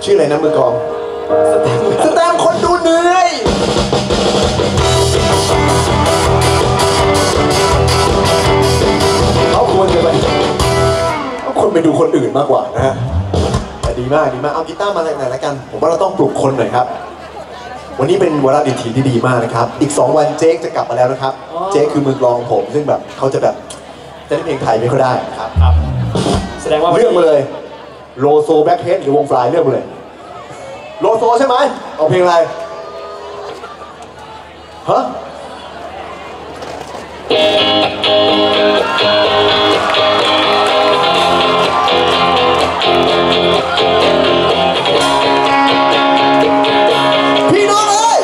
ชื่ออะไรนะมือกลองสแตมคนดูเหนื่อยเขาควรไปดูคนอื่นมากกว่านะฮะแต่ดีมากเอากีตาร์มาหน่อยละกันผมว่าเราต้องปลุกคนหน่อยครับวันนี้เป็นวาระดิถีที่ดีมากนะครับอีก2 วันเจ๊จะกลับมาแล้วนะครับเจ๊คือมือกลองผมซึ่งแบบเขาจะแบบเล่นเพลงไทยไม่ค่อยได้ครับแสดงว่าเลือกมาเลยโลโซแบ็คเฮดหรือวงฟลายเลือกมาเลยโลโซใช่ไหมเอาเพลงอะไรฮะพี่น้องเอ้ย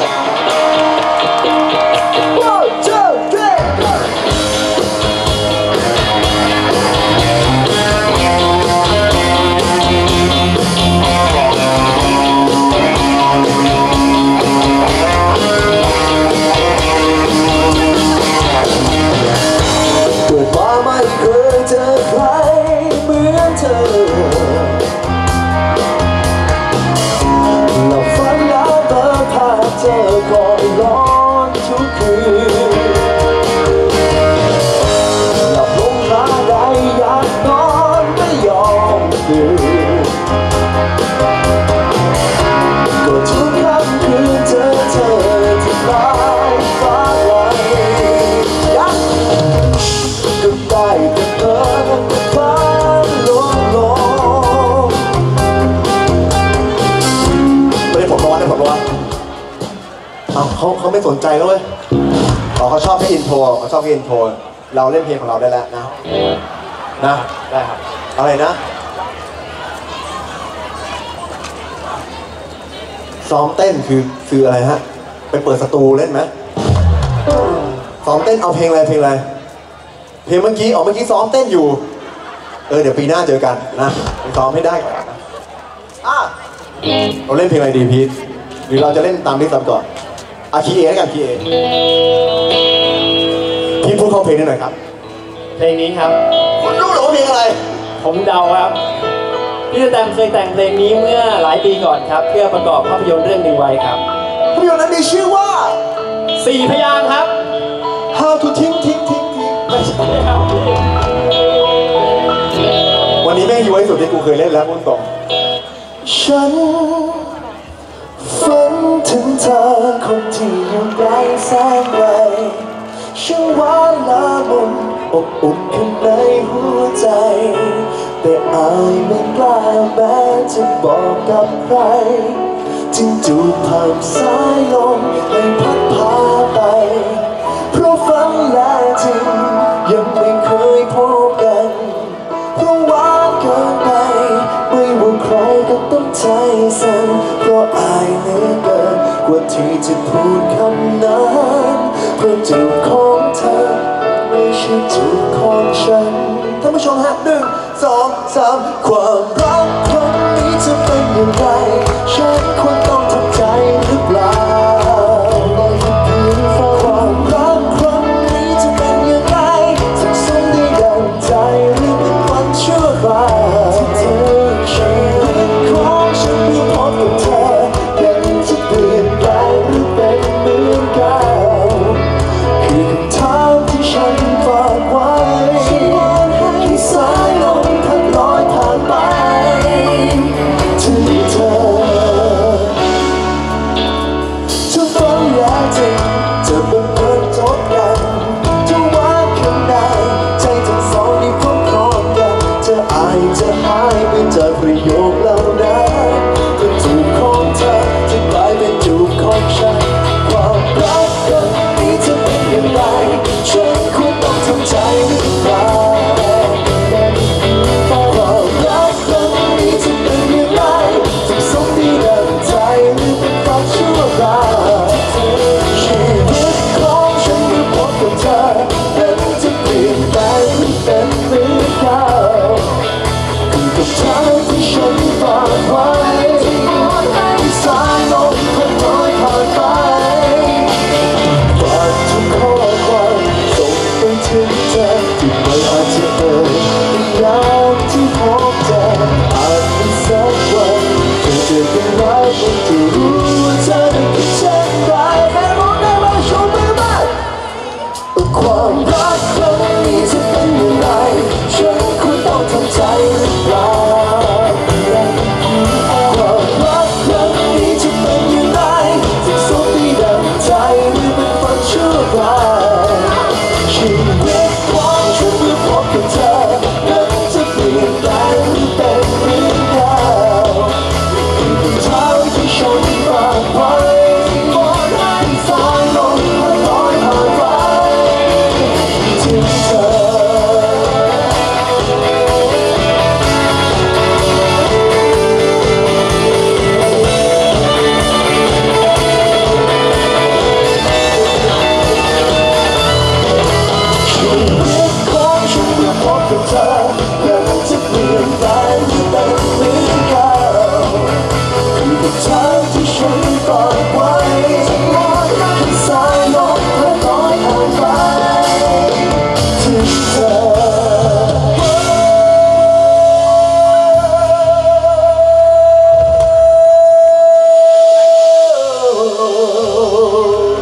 เขาไม่สนใจแล้วเว้ยเขาชอบแค่อินโทรเราเล่นเพลงของเราได้แล้วนะได้ครับอะไรนะซ้อมเต้นคืออะไรฮะไปเปิดสตูเล่นไหมซ้อมเต้นเอาเพลงอะไรเพลงเมื่อกี้ซ้อมเต้นอยู่เดี๋ยวปีหน้าเจอกันนะไปซ้อมให้ได้ก่อนนะเราเล่นเพลงอะไรดีพีทหรือเราจะเล่นตามที่ซ้ำก่อนคีเอแล้วกันคีเอพี่พูดเข้าเพลงได้หน่อยครับเพลงนี้ครับคุณรู้หรือว่าเพลงอะไรผมเดาครับพี่สแตมเคยแต่งเพลงนี้เมื่อหลายปีก่อนครับเพื่อประกอบภาพยนตร์เรื่องหนึ่งไว้ครับภาพยนตร์นั้นมีชื่อว่า 4 พยางค์ครับ How to ทิ้งไม่ใช่ครับวันนี้แม่งอยู่ไว้สุดที่กูเคยเล่นแล้วมึงตรงฉันฝันถึงเธอคนที่อยู่ไกลแสนไกลช่างหวานละมุนอบอุ่นข้างในหัวใจแต่อายไม่กล้าแม้จะบอกกับใครจึงจูบผ่านสายลมให้พัดพาไปเพราะฝันและจริงยังไม่เคยพบกันเพราะหวานเกินไปไม่ว่าใครก็ต้องใจสั่นเพราะอายเหลือเกินกว่าที่จะพูดคำนั้นเพราะจูบของเธอไม่ใช่จูบของฉันท่านผู้ชมฮะ1 2 3ความรักครั้งนี้จะเป็นอย่างไรฉันควรต้องทำใจหรือเปล่าความรักครั้งนี้จะเป็นอย่างไรสักสิ่งได้ดังใจหรือเป็นฝันชั่วคราวชีวิตของฉันเมื่อพบกับเธอยังจะเปลี่ยนแปลงหรือเป็นเหมือนเก่าคือคำถามที่ฉันฝากไว้ที่สายลมพัดลอยผ่านไปถึงเธอจะฝันและจริงจะบังเอิญจบกันจะว่าข้างในใจทั้งสองได้พร้อมกันจะอายจะหายไปจากประโยคเหล่านั้นก็จูบของเธอจะกลายเป็นจูบของฉันความรักครั้งนี้จะเป็นอย่างไรฉันควรต้องทำใจหรือเปล่าความรักครั้งนี้จะเป็นอย่างไรจะสมดีดังใจหรือเป็นฝันชั่วคราวชีวิตของฉันเมื่อพบกับเธอนั้นจะเปลี่ยนแปลงหรือเป็นเหมือนเก่าคือคำถามที่ฉันฝากไว้ที่สายลมพัดลอยผ่านไปฝากทุกข้อความส่งไปถึงเธอที่ไม่อาจจะยามที่พบเธออาจมีสักวันเธอจะได้ว